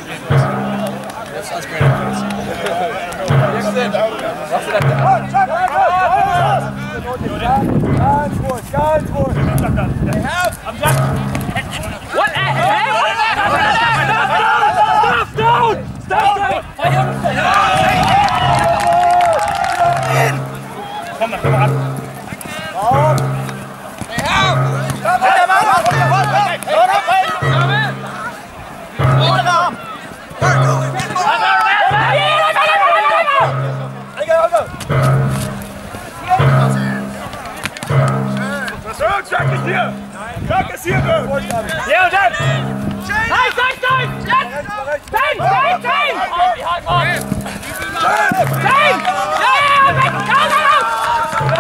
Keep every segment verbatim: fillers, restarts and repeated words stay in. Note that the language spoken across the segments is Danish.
That's that's great. I'm done. What? Hey, hey, what is that? Stop, down! Stop, down! Komm, komm ran. Jack ist hier! Jack ist hier! Ja, und dann! Nein, nein, nein! Nein, nein, nein! Oh, wie hart war das? Nein! Ja, ja, weg! Komm, komm!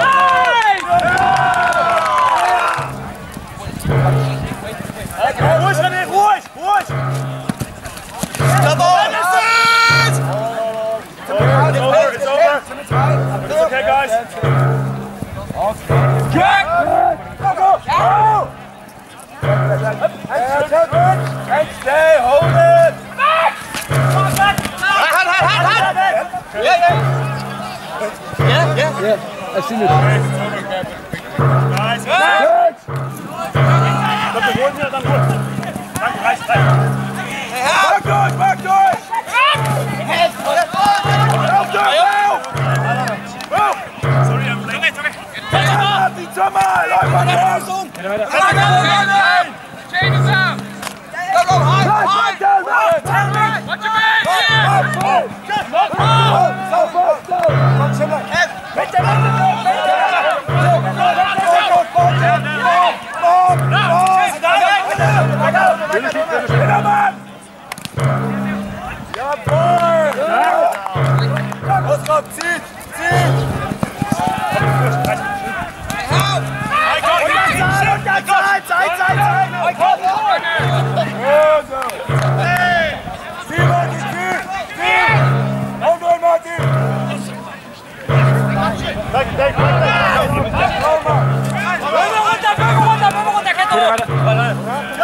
Nein! Ruhig, René, ruhig! Ruhig! Jawohl! It's over, it's over! It's okay, guys! Jack! Go, go! Go! And stay, hold it! Yeah, yeah. Yeah, yeah. Yeah, I've seen it. Nice, nice! Ich glaub, wir holen wieder dann gut. Danke, reicht, reicht. Back durch, back durch! Auf durch, auf! Sorry, I'm late. It's okay. Die Zimmer, läuft mal raus! Chain is out! Go, go, high, high! Watch your man! Here! Los, komm, zieht! Zieht! Zeit, Zeit, Zeit! Simon, die Tür! Zieh! Auf durch, Martin! Weg, weg, weg! Böhme runter, Böhme runter, Böhme runter, Kette hoch!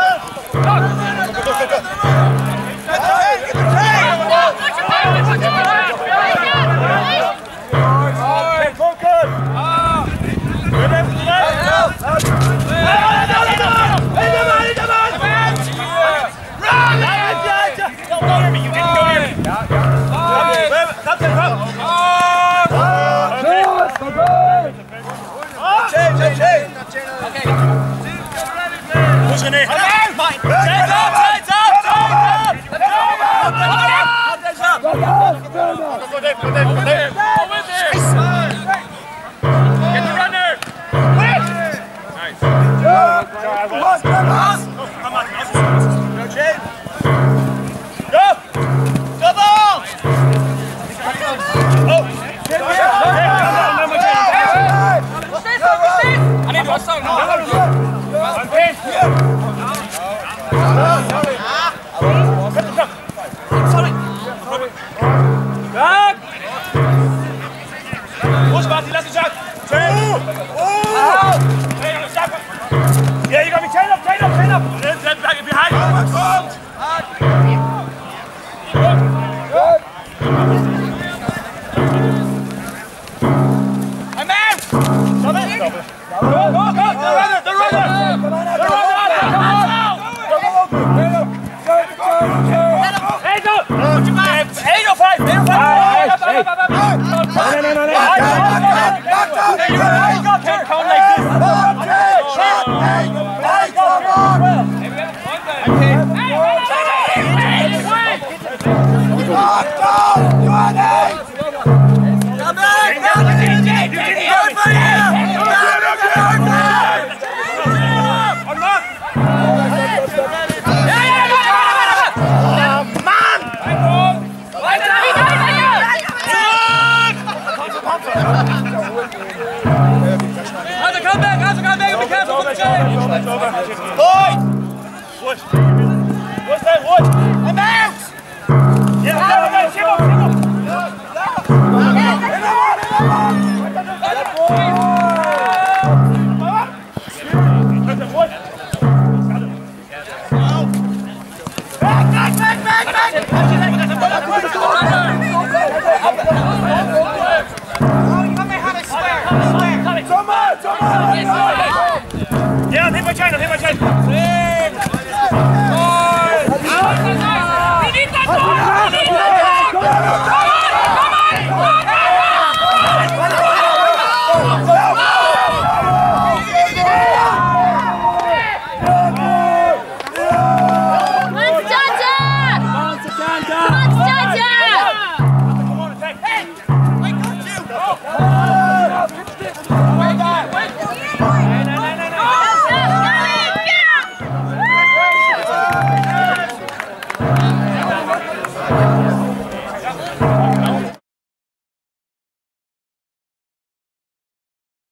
Push René! Yeah, you got me chain up, chain up, chain up! Then, then back behind! I'm out! Stop it! Stop it! Go, go, go! The runner! The runner! The runner! Come on! Hey, go! eight oh five! eight oh five! Hey, no, no, no, no. Can't count like this! Come back, come back, be careful with the chain! Wood! Wood! What's that, Wood? I'm out! Yeah, come on, come on, come on! Back, back, back, back, back! Ja, hin med tjejen, hin med tjejen.